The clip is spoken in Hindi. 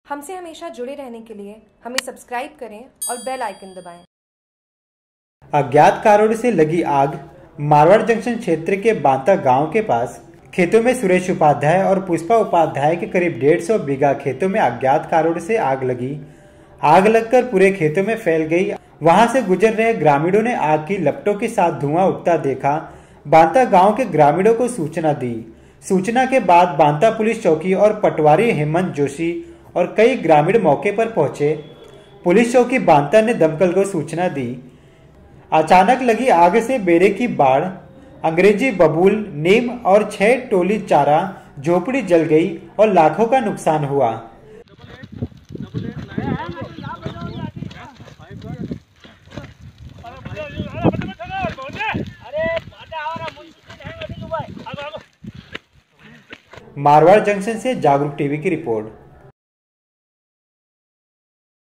हमसे हमेशा जुड़े रहने के लिए हमें सब्सक्राइब करें और बेल आइकन दबाएं। अज्ञात कारणों से लगी आग। मारवाड़ जंक्शन क्षेत्र के बांता गांव के पास खेतों में सुरेश उपाध्याय और पुष्पा उपाध्याय के करीब 150 बीघा खेतों में अज्ञात कारणों से आग लगी। आग लगकर पूरे खेतों में फैल गई। वहां से गुजर रहे ग्रामीणों ने आग की लपटों के साथ धुआं उठता देखा। बांता गांव के ग्रामीणों को सूचना दी। सूचना के बाद बांता पुलिस चौकी और पटवारी हेमंत जोशी और कई ग्रामीण मौके पर पहुंचे। पुलिस चौकी बांता ने दमकल को सूचना दी। अचानक लगी आग से बेरे की बाढ़, अंग्रेजी बबूल, नीम और 6 टोली चारा झोपड़ी जल गई और लाखों का नुकसान हुआ। मारवाड़ जंक्शन से जागरूक टीवी की रिपोर्ट।